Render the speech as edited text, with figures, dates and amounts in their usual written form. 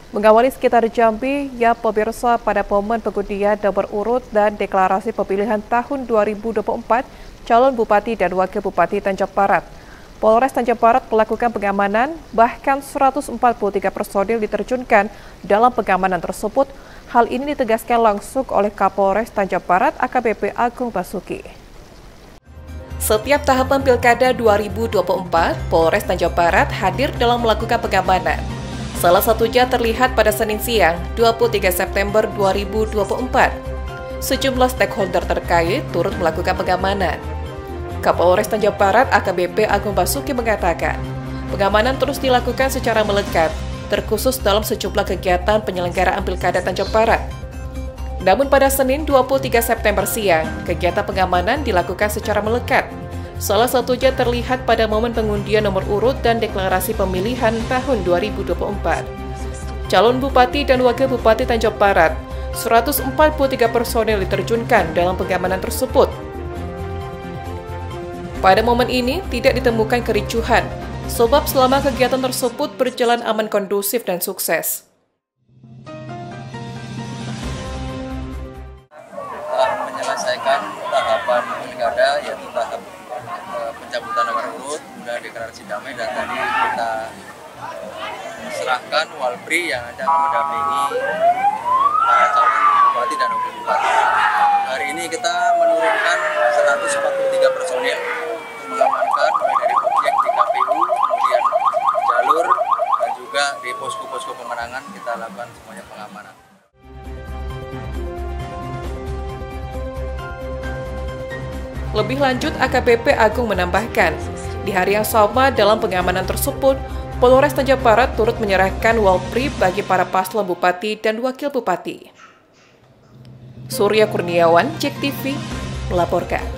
Mengawali sekitar Jambi, ya pemirsa, pada momen pengundian nomor urut dan deklarasi pemilihan tahun 2024, calon Bupati dan Wakil Bupati Tanjung Barat. Polres Tanjung Barat melakukan pengamanan, bahkan 143 personil diterjunkan dalam pengamanan tersebut. Hal ini ditegaskan langsung oleh Kapolres Tanjung Barat AKBP Agung Basuki. Setiap tahapan Pilkada 2024, Polres Tanjung Barat hadir dalam melakukan pengamanan. Salah satunya terlihat pada Senin siang, 23 September 2024. Sejumlah stakeholder terkait turut melakukan pengamanan. Kapolres Tanjung Barat AKBP Agung Basuki mengatakan, pengamanan terus dilakukan secara melekat, terkhusus dalam sejumlah kegiatan penyelenggaraan Pilkada Tanjung Barat. Namun pada Senin 23 September siang, kegiatan pengamanan dilakukan secara melekat. Salah satunya terlihat pada momen pengundian nomor urut dan deklarasi pemilihan tahun 2024. Calon Bupati dan Wakil Bupati Tanjung Barat, 143 personel diterjunkan dalam pengamanan tersebut. Pada momen ini tidak ditemukan kericuhan, sebab selama kegiatan tersebut berjalan aman, kondusif, dan sukses. Telah menyelesaikan tahapan pilkada, yaitu tahap pencabutan nomor urut, kemudian deklarasi damai, dan tadi kita serahkan walpri yang akan mendampingi para calon bupati dan wakil bupati. Hari ini kita menurunkan 143 personil untuk mengamankan mulai dari objek di KPU, kemudian jalur, dan juga di posko-posko pemenangan kita lakukan semuanya pengamanan. Lebih lanjut, AKBP Agung menambahkan, di hari yang sama dalam pengamanan tersebut, Polres Tanjung Barat turut menyerahkan walpri bagi para paslon bupati dan wakil bupati. Surya Kurniawan, JEK TV, melaporkan.